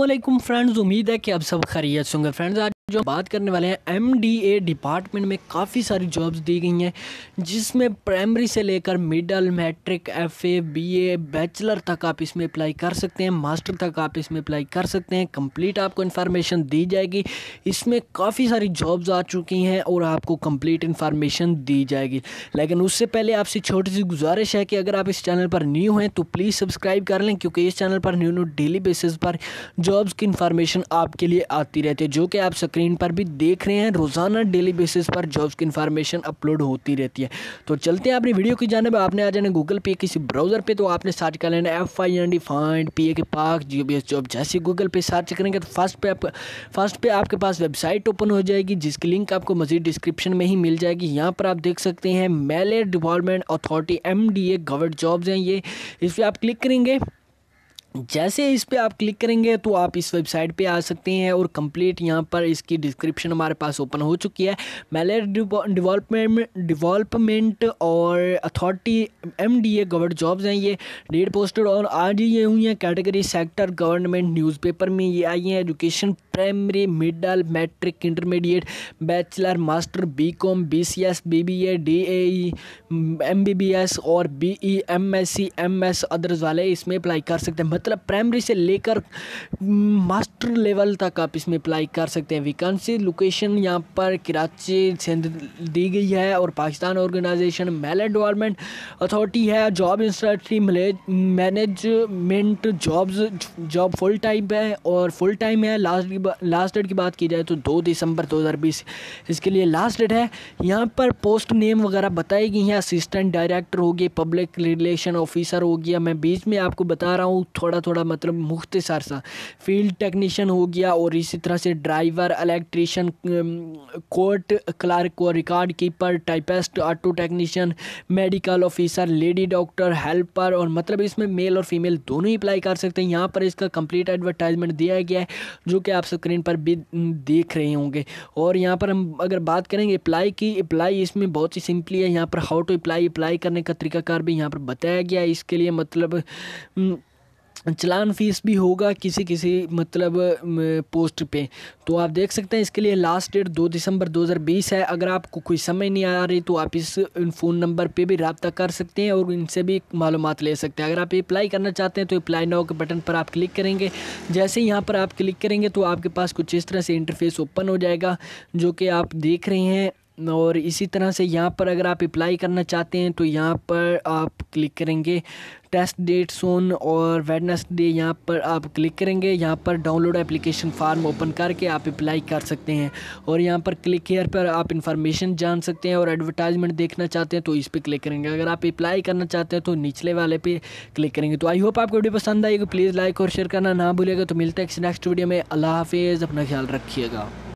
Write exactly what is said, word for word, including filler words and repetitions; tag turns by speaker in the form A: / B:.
A: अस्सलामुअलैकुम फ्रेंड्स, उम्मीद है कि आप सब खैरियत से होंगे। फ्रेंड्स, आज जो बात करने वाले हैं एमडीए डिपार्टमेंट में काफ़ी सारी जॉब्स दी गई हैं, जिसमें प्राइमरी से लेकर middle, matric, FA, BA, bachelor तक आप इसमें अप्लाई कर सकते हैं, मास्टर तक आप इसमें अप्लाई कर सकते हैं। कंप्लीट आपको इन्फॉर्मेशन दी जाएगी। इसमें काफ़ी सारी जॉब्स आ चुकी हैं और आपको कंप्लीट इन्फॉर्मेशन दी जाएगी। लेकिन उससे पहले आपसे छोटी सी गुजारिश है कि अगर आप इस चैनल पर न्यू हैं तो प्लीज़ सब्सक्राइब कर लें, क्योंकि इस चैनल पर न्यू न्यू डेली बेसिस पर जॉब्स की इन्फॉर्मेशन आपके लिए आती रहती है, जो कि आप स्क्रीन पर भी देख रहे हैं। रोज़ाना डेली बेसिस पर जॉब्स की इन्फॉर्मेशन अपलोड होती रहती है। तो चलते हैं अपनी वीडियो की जानिब। आपने आ जाना गूगल पे किसी ब्राउज़र पे, तो आपने सर्च कर लेना F I N D find P A K Pak G B S job. जैसे गूगल पे सर्च करेंगे तो फर्स्ट पे आप फर्स्ट पे आपके पास वेबसाइट ओपन हो जाएगी, जिसकी लिंक आपको मजीद डिस्क्रिप्शन में ही मिल जाएगी। यहाँ पर आप देख सकते हैं मेले development authority M D A government jobs हैं ये। इस पर आप क्लिक करेंगे। जैसे इस पे आप क्लिक करेंगे तो आप इस वेबसाइट पे आ सकते हैं और कंप्लीट यहाँ पर इसकी डिस्क्रिप्शन हमारे पास ओपन हो चुकी है। मेले डेवलपमेंट डेवलपमेंट और अथॉरिटी एमडीए गवर्नमेंट जॉब्स हैं ये। डेट पोस्टेड और आज ही ये हुई हैं। कैटेगरी सेक्टर गवर्नमेंट न्यूज़पेपर में ये आई हैं। Education primary, middle, matric, intermediate, bachelor, master, B com, B C S, B B A, D A E, M B B S और B E, M S C, M S others वाले इसमें apply कर सकते हैं। मतलब primary से लेकर master level तक आप इसमें अप्लाई कर सकते हैं। वैकेंसी लोकेशन यहाँ पर कराची से दी गई है और पाकिस्तान ऑर्गेनाइजेशन मेले डेवलपमेंट अथॉरिटी है। Job instructor management jobs job full time है और फुल टाइम है। लास्ट लास्ट डेट की बात की जाए तो दो दिसंबर दो हज़ार बीस इसके लिए लास्ट डेट है। यहाँ पर पोस्ट नेम वगैरह बताई गई हैं। असिस्टेंट डायरेक्टर हो गया, पब्लिक रिलेशन ऑफिसर हो गया। मैं बीच में आपको बता रहा हूँ थोड़ा थोड़ा मतलब मुख्तसर सा। फील्ड टेक्नीशियन हो गया और इसी तरह से ड्राइवर, इलेक्ट्रीशियन, कोर्ट क्लर्क और record keeper, typist, auto technician, medical officer, lady doctor, helper. और मतलब इसमें मेल और फीमेल दोनों ही अप्लाई कर सकते हैं। यहाँ पर इसका कंप्लीट एडवर्टाइजमेंट दिया गया है, जो कि आप स्क्रीन पर भी देख रहे होंगे। और यहाँ पर हम अगर बात करेंगे अप्लाई की, अप्लाई इसमें बहुत ही सिंपली है। यहाँ पर हाउ टू अप्लाई अप्लाई करने का तरीकाकार भी यहाँ पर बताया गया है। इसके लिए मतलब चलान फीस भी होगा किसी किसी मतलब पोस्ट पे। तो आप देख सकते हैं इसके लिए लास्ट डेट दो दिसंबर दो हज़ार बीस है। अगर आपको कोई समझ नहीं आ रही तो आप इस फ़ोन नंबर पे भी रब्ता कर सकते हैं और इनसे भी मालूमात ले सकते हैं। अगर आप अप्लाई करना चाहते हैं तो अप्लाई नाउ के बटन पर आप क्लिक करेंगे। जैसे ही यहाँ पर आप क्लिक करेंगे तो आपके पास कुछ इस तरह से इंटरफेस ओपन हो जाएगा, जो कि आप देख रहे हैं। और इसी तरह से यहाँ पर अगर आप अप्लाई करना चाहते हैं तो यहाँ पर आप क्लिक करेंगे। टेस्ट डेट सोन और वेडनेसडे यहाँ पर आप क्लिक करेंगे। यहाँ पर डाउनलोड एप्लीकेशन फार्म ओपन करके आप अप्लाई कर सकते हैं और यहाँ पर क्लिक हेयर पर आप इन्फॉर्मेशन जान सकते हैं और एडवर्टाइजमेंट देखना चाहते हैं तो इस पर क्लिक करेंगे। अगर आप अप्लाई करना चाहते हैं तो निचले वाले पे क्लिक करेंगे। तो आई होप आपको वीडियो पसंद आएगी। प्लीज़ लाइक और शेयर करना ना भूलिएगा। तो मिलता है नेक्स्ट वीडियो में। अल्लाह हाफिज़, अपना ख्याल रखिएगा।